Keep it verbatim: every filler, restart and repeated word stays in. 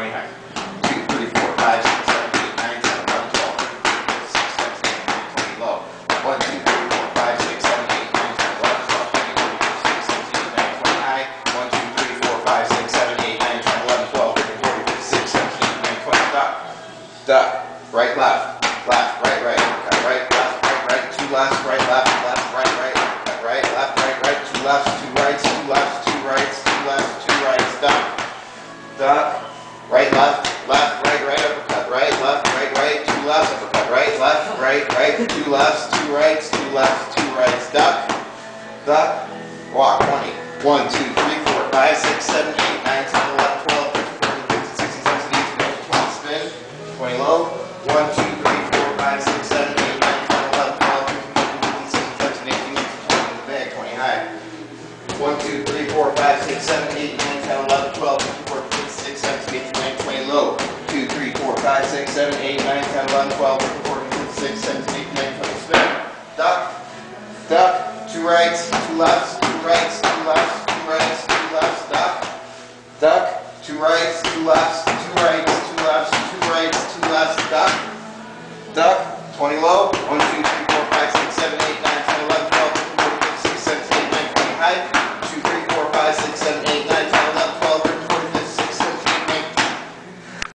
twenty high. two, three, four, five, six, seven, eight, nine, ten, eleven, twelve, thirteen, fourteen, fifteen, sixteen, seventeen, eighteen, nineteen, twenty low. one, two, three, four, five, six, seven, eight, nine, ten, eleven, twelve, thirteen, fourteen, fifteen, sixteen, seventeen, eighteen, nineteen, twenty high. one, two, three, four, five, six, seven, eight, nine, ten, eleven, twelve, thirteen, fourteen, fifteen, sixteen, seventeen, eighteen, nineteen, twenty. Stop. Duck. Right, left. Left, right, right. Cut right, left, right, right. Two lefts, right, left, left, right, right. Cut right, left, right, right. Two lefts, two rights, two lefts, two rights, two lefts, two rights. Duck. Duck. Right, left, left, right, right. Uppercut. Right, left, right, right. Two lefts. Uppercut. Right, left, right, right. Two lefts, two rights, two lefts, two rights. Duck. Duck. Walk. twenty. one, two, three, four, five, six, seven, eight, nine, ten, eleven, twelve, thirteen, fourteen, fifteen, sixteen, seventeen, eighteen, nineteen, twenty. Spin. twenty low. one, two, three, four, five, six, seven, eight, nine, ten, eleven, twelve, thirteen, fourteen, fifteen, sixteen, seventeen, eighteen, nineteen, twenty in the bag. twenty high. one, two, three, four, five, six, seven, eight, nine, ten, eleven, twelve, thirteen, fourteen, fifteen, sixteen, seventeen, eighteen, nineteen, twenty low. two, three, four, five, six, seven, eight, nine, ten, eleven, twelve, thirteen, fourteen, fifteen, sixteen, seventeen, eighteen, nineteen, twenty. Spin. Duck. Duck. Two rights, two lefts, two rights, two lefts, two rights, two lefts. Duck. Duck. Two rights, two lefts, two rights, two lefts, two rights, two lefts. Duck. Duck. twenty low. one, two, three, four, five, six, seven, eight,